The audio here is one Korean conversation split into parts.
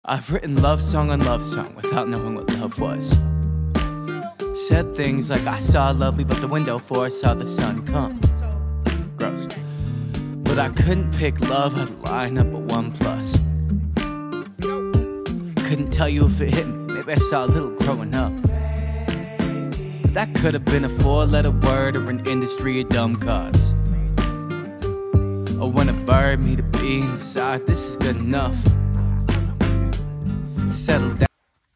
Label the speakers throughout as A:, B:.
A: I've written love song on love song without knowing what love was. Said things like I saw lovely but the window for I saw the sun come. Gross. But I couldn't pick love out of lineup but one plus. Couldn't tell you if it hit me, maybe I saw a little growing up. But that could have been a 4-letter word or an industry of dumb cards. Or when a bird meet a bee and decide this is good enough. Settle down.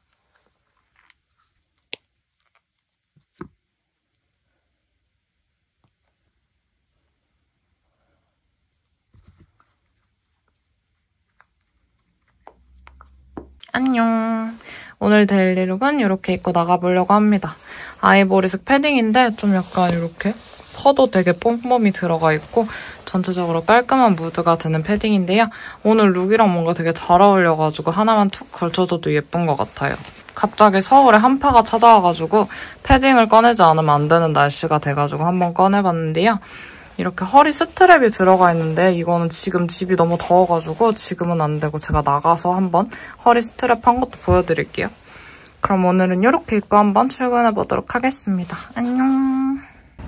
B: 안녕. 오늘 데일리룩은 이렇게 입고 나가보려고 합니다. 아이보리색 패딩인데 좀 약간 이렇게 펄도 되게 뽕뽕이 들어가 있고 전체적으로 깔끔한 무드가 드는 패딩인데요. 오늘 룩이랑 뭔가 되게 잘 어울려가지고 하나만 툭 걸쳐줘도 예쁜 것 같아요. 갑자기 서울에 한파가 찾아와가지고 패딩을 꺼내지 않으면 안 되는 날씨가 돼가지고 한번 꺼내봤는데요. 이렇게 허리 스트랩이 들어가 있는데 이거는 지금 집이 너무 더워가지고 지금은 안 되고 제가 나가서 한번 허리 스트랩 한 것도 보여드릴게요. 그럼 오늘은 이렇게 입고 한번 출근해보도록 하겠습니다. 안녕.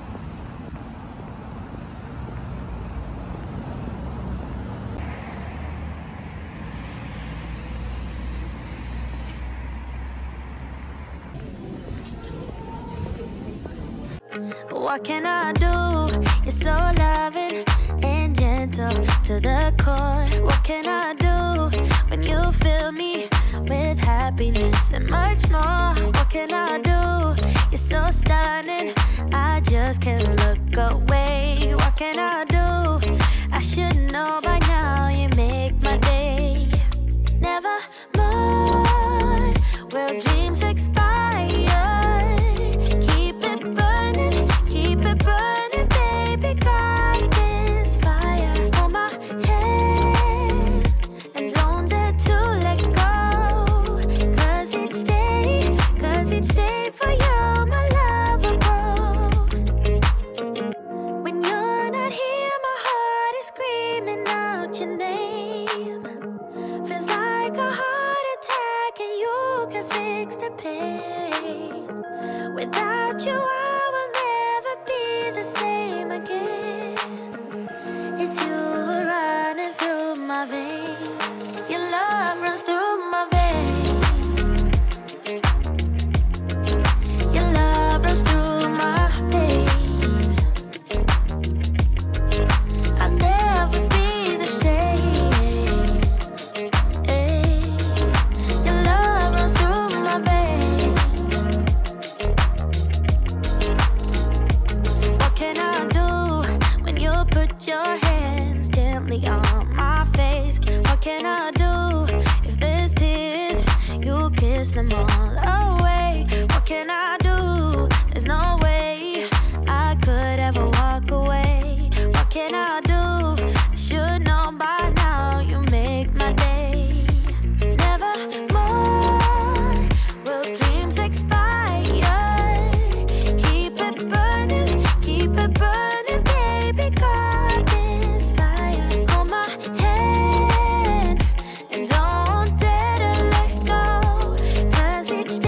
C: What can I do? You're so loving and gentle to the core. What can I do when you fill me with happiness and much more? What can I do? You're so stunning, I just can't look away. What can I do? I should know by now, you make my day. Never more will dreams expire. Keep it burning, baby, got this fire on my head. And don't dare to let go, cause each day for you, my love will grow. When you're not here, my heart is screaming out your name. Feels like a heart attack and you can fix the pain. Without you, I will never be the same again. It's you running through my veins. Your love runs through my veins. Your love runs through my veins. I'll never be the same. Your love runs through my veins. What can I do when you put your hands gently on my face? What can I do if there's tears? You kiss them all away. What can I do? There's no way I could ever walk away. What can I do? I should know by now, you make my day. Never more will dreams expire. Keep it burning, baby, got this fire on my head. And don't dare to let go, cause each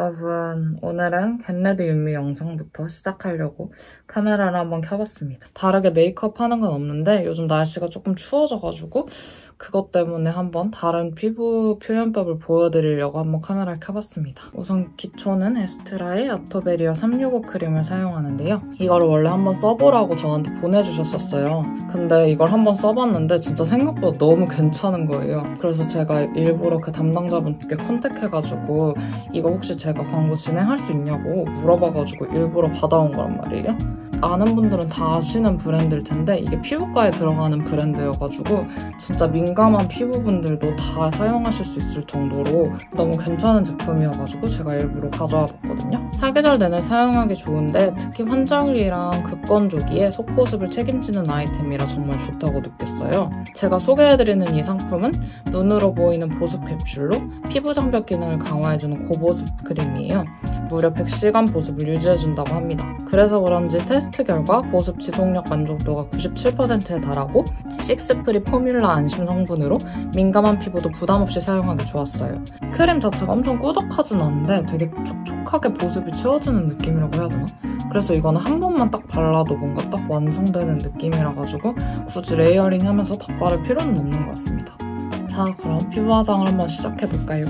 B: 여러분, 오늘은 겟레드 윤미 영상부터 시작하려고 카메라를 한번 켜봤습니다. 다르게 메이크업 하는 건 없는데 요즘 날씨가 조금 추워져가지고 그것 때문에 한번 다른 피부 표현법을 보여드리려고 한번 카메라를 켜봤습니다. 우선 기초는 에스트라의 아토베리아 365 크림을 사용하는데요. 이거를 원래 한번 써보라고 저한테 보내주셨었어요. 근데 이걸 한번 써봤는데 진짜 생각보다 너무 괜찮은 거예요. 그래서 제가 일부러 그 담당자분께 컨택해가지고 이거 혹시 제가 광고 진행할 수 있냐고 물어봐가지고 일부러 받아온 거란 말이에요. 아는 분들은 다 아시는 브랜드일 텐데 이게 피부과에 들어가는 브랜드여가지고 진짜 민감한 피부분들도 다 사용하실 수 있을 정도로 너무 괜찮은 제품이어가지고 제가 일부러 가져와 봤거든요. 사계절 내내 사용하기 좋은데 특히 환절기랑 극건조기에 속보습을 책임지는 아이템이라 정말 좋다고 느꼈어요. 제가 소개해드리는 이 상품은 눈으로 보이는 보습 캡슐로 피부 장벽 기능을 강화해주는 고보습 크림이에요. 무려 100시간 보습을 유지해준다고 합니다. 그래서 그런지 테스트 결과 보습 지속력 만족도가 97%에 달하고 식스프리 포뮬라 안심 성분으로 민감한 피부도 부담없이 사용하기 좋았어요. 크림 자체가 엄청 꾸덕하진 않은데 되게 촉촉하게 보습이 채워지는 느낌이라고 해야 되나? 그래서 이거는 한 번만 딱 발라도 뭔가 딱 완성되는 느낌이라 가지고 굳이 레이어링 하면서 다 바를 필요는 없는 것 같습니다. 자, 그럼 피부 화장을 한번 시작해볼까요?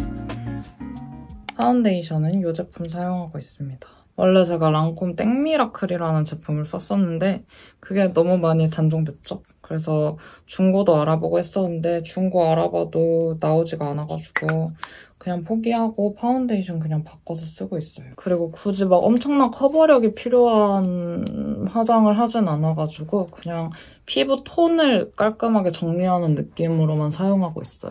B: 파운데이션은 이 제품 사용하고 있습니다. 원래 제가 랑콤 땡미라클이라는 제품을 썼었는데 그게 너무 많이 단종됐죠? 그래서 중고도 알아보고 했었는데 중고 알아봐도 나오지가 않아가지고 그냥 포기하고 파운데이션 그냥 바꿔서 쓰고 있어요. 그리고 굳이 막 엄청난 커버력이 필요한 화장을 하진 않아가지고 그냥 피부 톤을 깔끔하게 정리하는 느낌으로만 사용하고 있어요.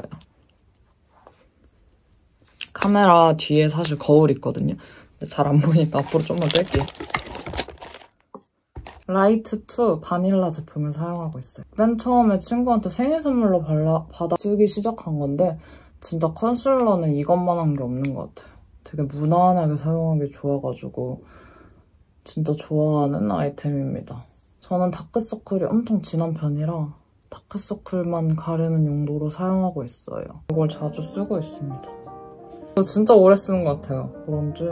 B: 카메라 뒤에 사실 거울이 있거든요. 근데 잘 안 보이니까 앞으로 좀만 뺄게요. 라이트2 바닐라 제품을 사용하고 있어요. 맨 처음에 친구한테 생일 선물로 받아 쓰기 시작한 건데 진짜 컨실러는 이것만 한 게 없는 것 같아요. 되게 무난하게 사용하기 좋아가지고 진짜 좋아하는 아이템입니다. 저는 다크서클이 엄청 진한 편이라 다크서클만 가리는 용도로 사용하고 있어요. 이걸 자주 쓰고 있습니다. 이거 진짜 오래 쓰는 것 같아요. 그런지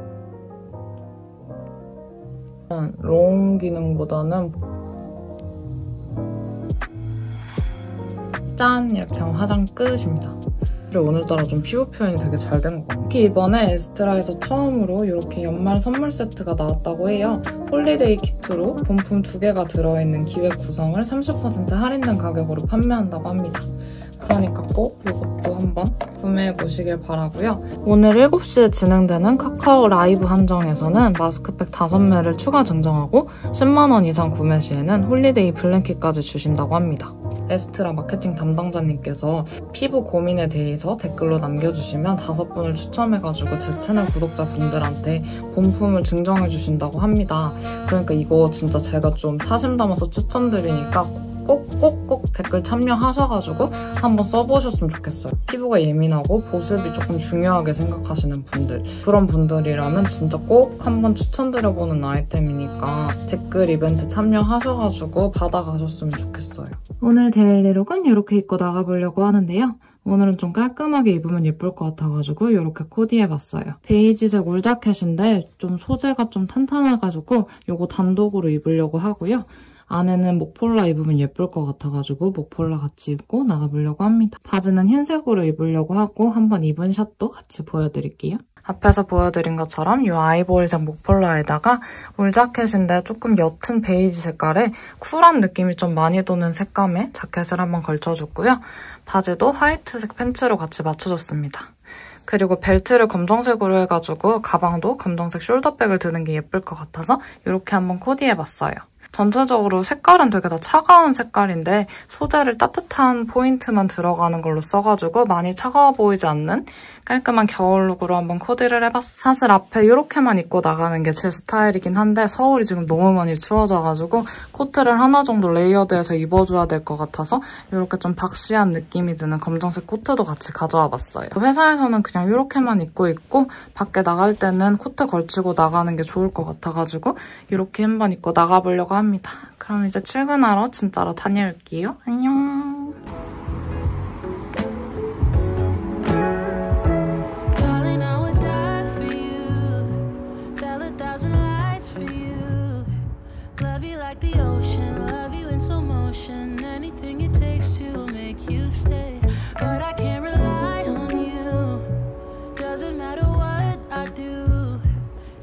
B: 롱 기능보다는 짠! 이렇게 하면 화장 끝입니다. 그리고 오늘따라 좀 피부 표현이 되게 잘 된 것 같아요. 특히 이번에 에스트라에서 처음으로 이렇게 연말 선물 세트가 나왔다고 해요. 홀리데이 키트로 본품 2개가 들어있는 기획 구성을 30% 할인된 가격으로 판매한다고 합니다. 그러니까 꼭 이것도 한번 구매해보시길 바라고요. 오늘 7시에 진행되는 카카오 라이브 한정에서는 마스크팩 5매를 추가 증정하고 10만원 이상 구매 시에는 홀리데이 블랭킷까지 주신다고 합니다. 에스트라 마케팅 담당자님께서 피부 고민에 대해서 댓글로 남겨주시면 5분을 추첨해가지고 제 채널 구독자분들한테 본품을 증정해주신다고 합니다. 그러니까 이거 진짜 제가 좀 사심 담아서 추천드리니까 꼭 댓글 참여하셔가지고 한번 써보셨으면 좋겠어요. 피부가 예민하고 보습이 조금 중요하게 생각하시는 분들, 그런 분들이라면 진짜 꼭 한번 추천드려보는 아이템이니까 댓글 이벤트 참여하셔가지고 받아가셨으면 좋겠어요. 오늘 데일리룩은 이렇게 입고 나가보려고 하는데요. 오늘은 좀 깔끔하게 입으면 예쁠 것 같아가지고 이렇게 코디해봤어요. 베이지색 울자켓인데 좀 소재가 좀 탄탄해가지고 이거 단독으로 입으려고 하고요. 안에는 목폴라 입으면 예쁠 것 같아가지고 목폴라 같이 입고 나가보려고 합니다. 바지는 흰색으로 입으려고 하고 한번 입은 샷도 같이 보여드릴게요. 앞에서 보여드린 것처럼 이 아이보리색 목폴라에다가 울자켓인데 조금 옅은 베이지 색깔에 쿨한 느낌이 좀 많이 도는 색감의 자켓을 한번 걸쳐줬고요. 바지도 화이트색 팬츠로 같이 맞춰줬습니다. 그리고 벨트를 검정색으로 해가지고 가방도 검정색 숄더백을 드는 게 예쁠 것 같아서 이렇게 한번 코디해봤어요. 전체적으로 색깔은 되게 다 차가운 색깔인데 소재를 따뜻한 포인트만 들어가는 걸로 써가지고 많이 차가워 보이지 않는 깔끔한 겨울룩으로 한번 코디를 해봤어요. 사실 앞에 이렇게만 입고 나가는 게 제 스타일이긴 한데 서울이 지금 너무 많이 추워져가지고 코트를 하나 정도 레이어드해서 입어줘야 될 것 같아서 이렇게 좀 박시한 느낌이 드는 검정색 코트도 같이 가져와 봤어요. 회사에서는 그냥 이렇게만 입고 있고 밖에 나갈 때는 코트 걸치고 나가는 게 좋을 것 같아가지고 이렇게 한번 입고 나가보려고 합니다. 그럼 이제 출근하러 진짜로 다녀올게요. 안녕.
C: Darling, I would die for you.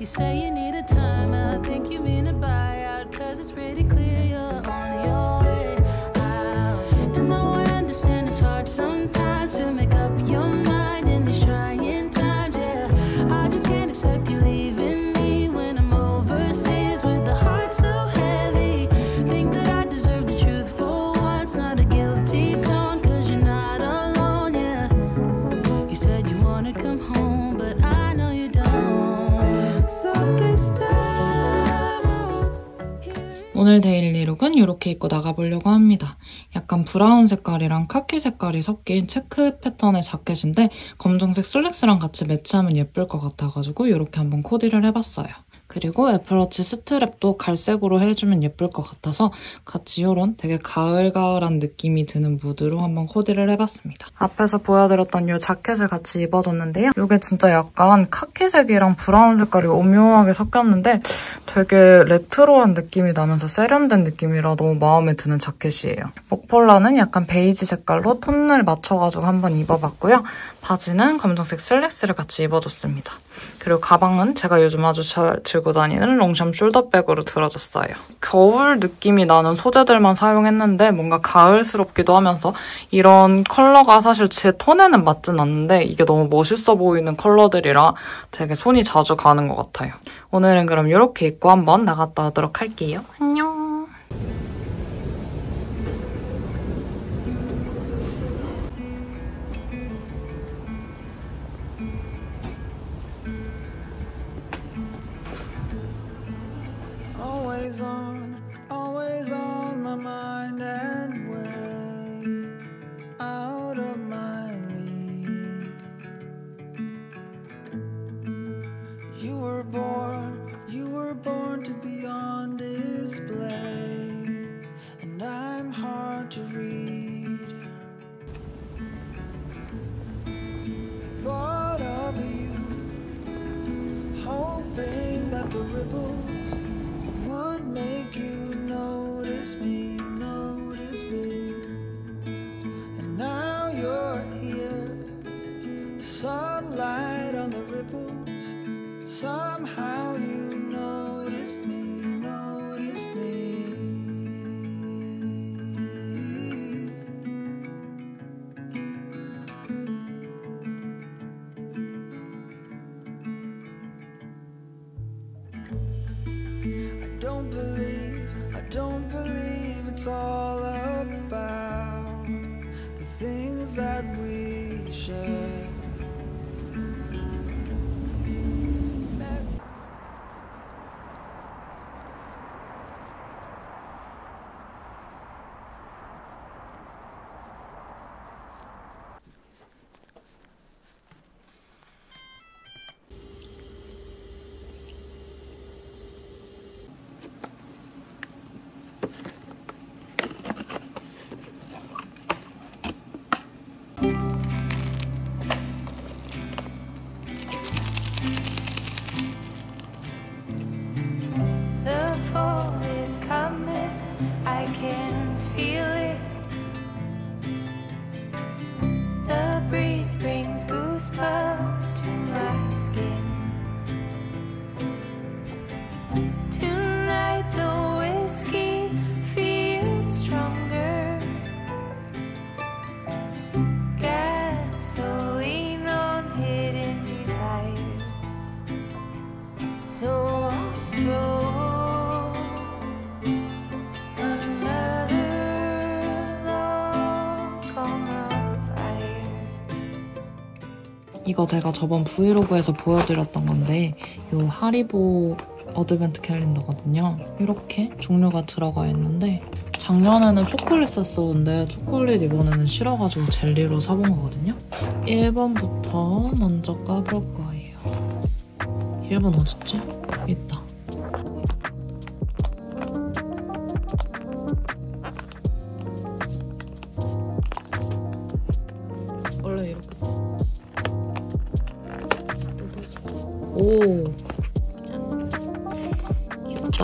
D: You say you need a time out, think you mean a buyout, cause it's pretty clear you're on your way out. And though I understand it's hard sometimes to make up your mind in these trying times, yeah, I just can't accept you leaving me when I'm overseas with the heart so heavy. Think that I deserve the truth for once, not a guilty tone, cause you're not alone, yeah. You said you wanna come home, but I know you don't. So this time
B: 오늘 데일리룩은 이렇게 입고 나가보려고 합니다. 약간 브라운 색깔이랑 카키 색깔이 섞인 체크 패턴의 자켓인데 검정색 슬랙스랑 같이 매치하면 예쁠 것 같아가지고 이렇게 한번 코디를 해봤어요. 그리고 애플워치 스트랩도 갈색으로 해주면 예쁠 것 같아서 같이 이런 되게 가을가을한 느낌이 드는 무드로 한번 코디를 해봤습니다. 앞에서 보여드렸던 이 자켓을 같이 입어줬는데요. 이게 진짜 약간 카키색이랑 브라운 색깔이 오묘하게 섞였는데 되게 레트로한 느낌이 나면서 세련된 느낌이라 너무 마음에 드는 자켓이에요. 목폴라는 약간 베이지 색깔로 톤을 맞춰가지고 한번 입어봤고요. 바지는 검정색 슬랙스를 같이 입어줬습니다. 그리고 가방은 제가 요즘 아주 잘 들고 다니는 롱샴 숄더백으로 들어줬어요. 겨울 느낌이 나는 소재들만 사용했는데 뭔가 가을스럽기도 하면서 이런 컬러가 사실 제 톤에는 맞진 않는데 이게 너무 멋있어 보이는 컬러들이라 되게 손이 자주 가는 것 같아요. 오늘은 그럼 이렇게 입고 한번 나갔다 오도록 할게요. 안녕!
E: Always on my mind and way out of my league. You were born to be on display, and I'm hard to read. I thought of you, hoping that the ripples would make you notice me, and now you're here, sunlight on the ripples, somehow you noticed me. I don't believe it's all about the things that we share.
C: I can feel it. The breeze brings goosebumps to my skin. Tonight the whiskey feels stronger. Gasoline on hidden desires. So I'll throw
B: 이거 제가 저번 브이로그에서 보여드렸던 건데 이 하리보 어드벤트 캘린더거든요. 이렇게 종류가 들어가 있는데 작년에는 초콜릿 샀었는데 초콜릿 이번에는 싫어가지고 젤리로 사본 거거든요. 1번부터 먼저 까볼 거예요. 1번 어딨지? 있다. 원래 이렇게 오, 짠. 귀엽다.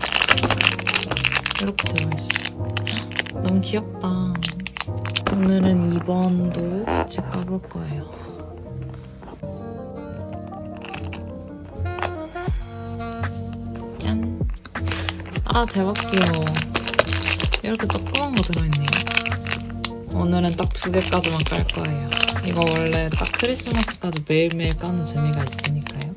B: 이렇게 들어있어. 너무 귀엽다. 오늘은 2번도 같이 까볼 거예요. 아, 대박 귀여워. 이렇게 조그만 거 들어있네요. 오늘은 딱 2개까지만 깔 거예요. 이거 원래 딱 크리스마스까지 매일매일 까는 재미가 있으니까요.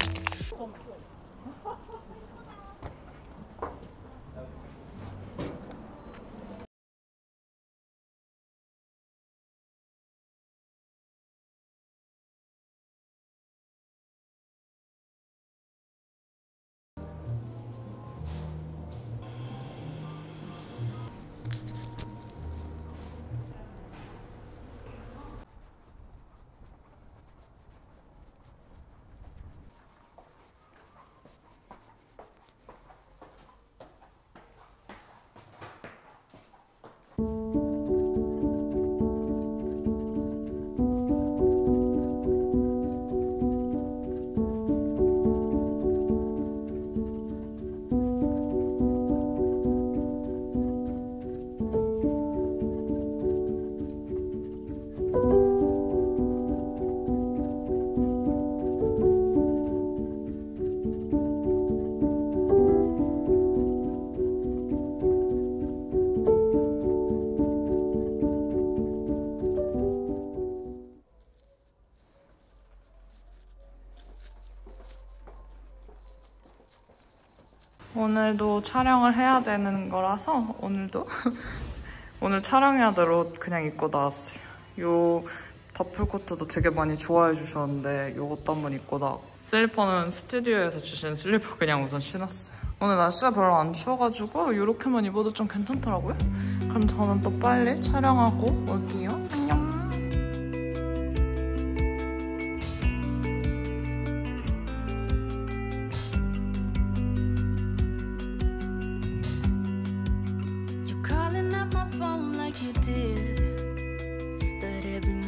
B: 오늘도 촬영을 해야 되는 거라서 오늘 촬영해야 될 옷 그냥 입고 나왔어요. 요 더플코트도 되게 많이 좋아해 주셨는데 요것도 한번 입고 나왔고, 슬리퍼는 스튜디오에서 주신 슬리퍼 그냥 우선 신었어요. 오늘 날씨가 별로 안 추워가지고 이렇게만 입어도 좀 괜찮더라고요. 그럼 저는 또 빨리 촬영하고 올게요. 안녕.
C: Calling up my phone like you did, but every